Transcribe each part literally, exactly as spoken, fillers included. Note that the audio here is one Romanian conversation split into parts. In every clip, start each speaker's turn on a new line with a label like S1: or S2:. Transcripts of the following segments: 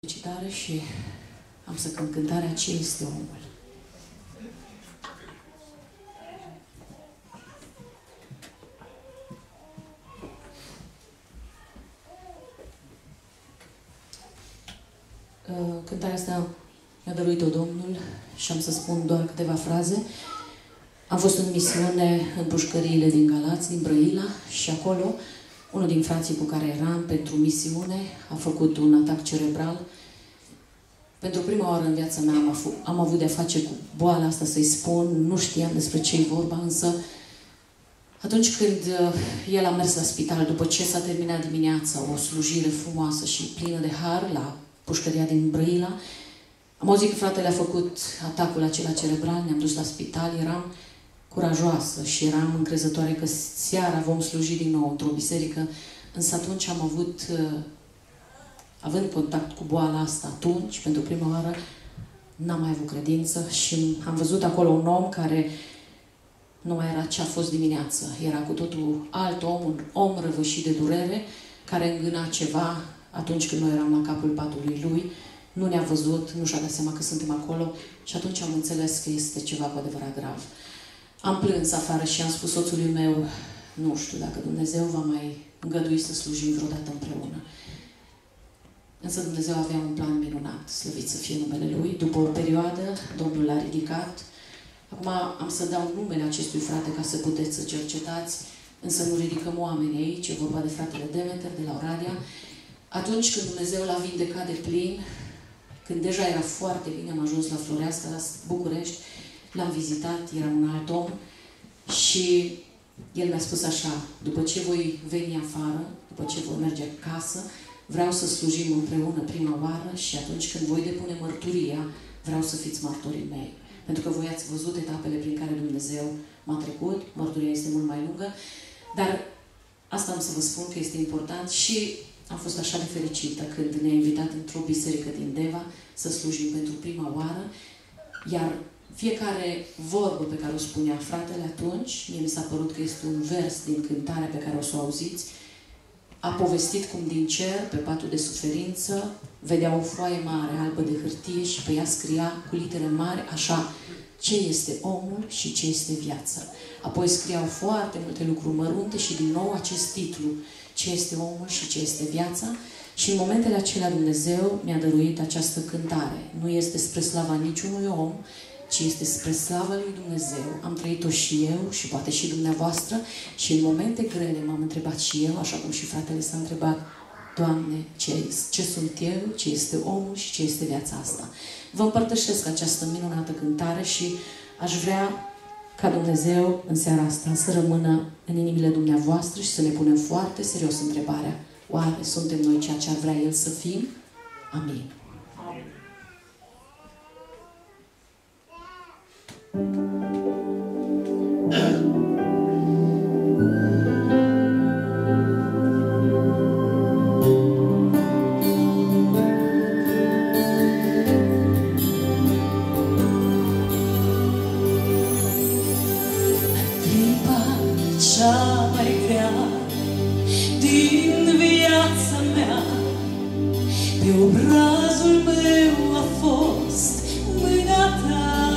S1: Felicitare și am să cânt cântarea Ce este omul. Cântarea asta mi-a dăruit-o Domnul și am să spun doar câteva fraze. Am fost în misiune în pușcăriile din Galați, din Brăila, și acolo unul din frații cu care eram pentru misiune a făcut un atac cerebral. Pentru prima oară în viața mea am, am avut de-a face cu boala asta, să-i spun, nu știam despre ce-i vorba, însă atunci când el a mers la spital, după ce s-a terminat dimineața, o slujire frumoasă și plină de har la pușcăria din Brăila, am auzit că fratele a făcut atacul acela cerebral, ne-am dus la spital, eram curajoasă și eram încrezătoare că seara vom sluji din nou într-o biserică, însă atunci am avut, având contact cu boala asta atunci, pentru prima oară, n-am mai avut credință și am văzut acolo un om care nu mai era ce a fost dimineață. Era cu totul alt om, un om răvășit de durere, care îngâna ceva atunci când noi eram la capul patului lui. Nu ne-a văzut, nu și-a dat seama că suntem acolo și atunci am înțeles că este ceva cu adevărat grav. Am plâns afară și am spus soțului meu, nu știu dacă Dumnezeu va mai îngădui să slujim vreodată împreună. Însă Dumnezeu avea un plan minunat, slăvit să fie numele Lui. După o perioadă, Domnul l-a ridicat. Acum am să dau numele acestui frate ca să puteți să cercetați, însă nu ridicăm oamenii aici, e vorba de fratele Demeter de la Oradea. Atunci când Dumnezeu l-a vindecat de plin, când deja era foarte bine, am ajuns la Floreasca, la București, l-am vizitat, era un alt om și el mi-a spus așa, după ce voi veni afară, după ce voi merge acasă, vreau să slujim împreună prima oară și atunci când voi depune mărturia, vreau să fiți martorii mei. Pentru că voi ați văzut etapele prin care Dumnezeu m-a trecut, mărturia este mult mai lungă, dar asta am să vă spun că este important și am fost așa de fericită când ne-a invitat într-o biserică din Deva să slujim pentru prima oară, iar fiecare vorbă pe care o spunea fratele atunci, mie mi s-a părut că este un vers din cântarea pe care o să o auziți, a povestit cum din cer, pe patul de suferință, vedea o foaie mare, albă de hârtie și pe ea scria cu litere mari, așa, ce este omul și ce este viața. Apoi scriau foarte multe lucruri mărunte și din nou acest titlu, ce este omul și ce este viața. Și în momentele acelea Dumnezeu mi-a dăruit această cântare. Nu este spre slava niciunui om, ci este spre slava lui Dumnezeu. Am trăit-o și eu și poate și dumneavoastră și în momente grele m-am întrebat și eu, așa cum și fratele s-a întrebat, Doamne, ce, ce sunt eu, ce este omul și ce este viața asta. Vă împărtășesc această minunată cântare și aș vrea ca Dumnezeu în seara asta să rămână în inimile dumneavoastră și să ne punem foarte serios întrebarea, oare suntem noi ceea ce ar vrea El să fim? Amin.
S2: Cea mai grea din viața mea, pe obrazul meu a fost mâna ta.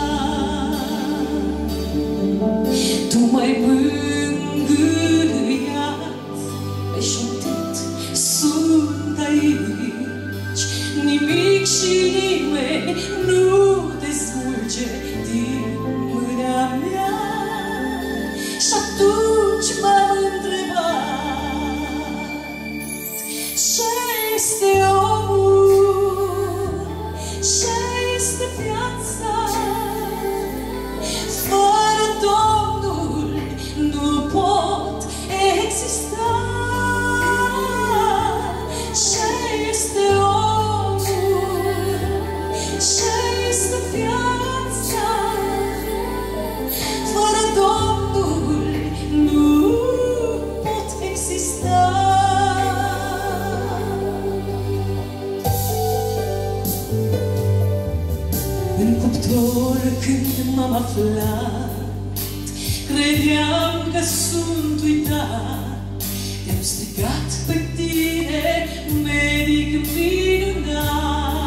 S2: Tu m-ai mângâiat, ai șoptit, sunt aici. Nimic și nimeni nu te smulge din mâna mea. Și atunci m-am întrebat, ce este omul, ce este viața? Fără Domnul nu pot exista. Ce este omul, ce este viața? Fără Domnul nu pot exista. În cuptor când m-am aflat, credeam că sunt uitat. Te-am strigat pe tine, medic minunat.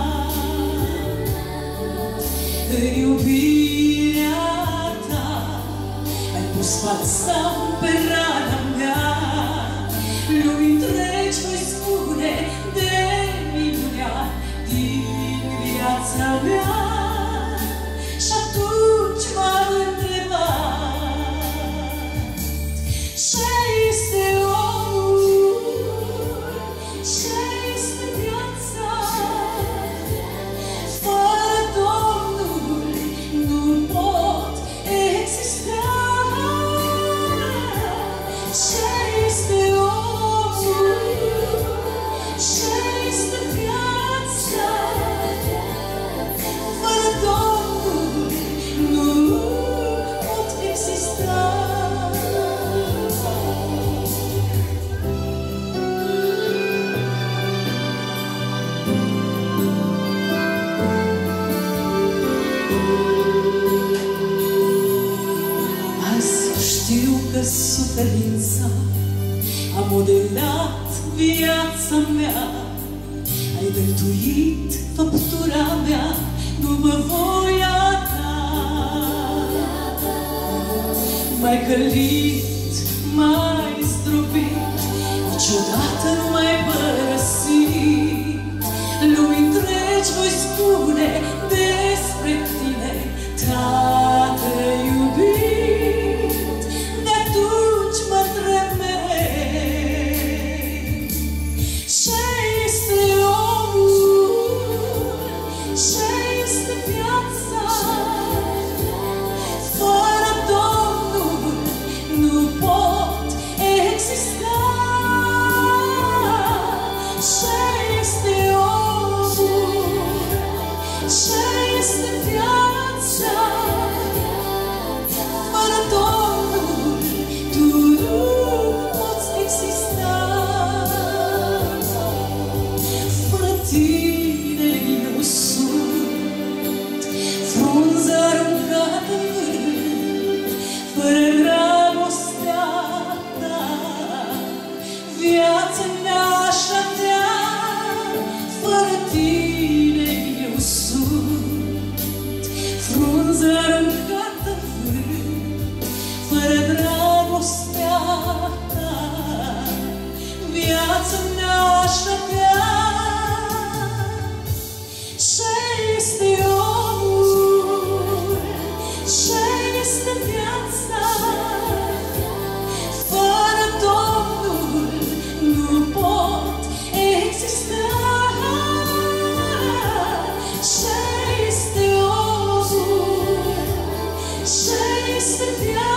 S2: suferința a modelat viața mea. Ai dăltuit făptura mea după voia ta. M-ai călit, m-ai zdrobit, niciodată nu m-ai părăsit. Lumii întregi voi spune despre tine, Tată iubit, de-atunci mă tremei. Ce este omul, ce este viața, fără Domnul nu pot exista. Ce este omul, ce este viața, fără Domnul tu nu poți exista. Fără tine eu sunt frunză aruncată în vânt, fără dragostea ta viața n-aș avea. Fără tine eu sunt frunză aruncată în vânt, fără dragostea ta viața n-aș avea. Ce este omul, ce este viața, fără Domnul nu pot exista. Ce este omul, ce este viața,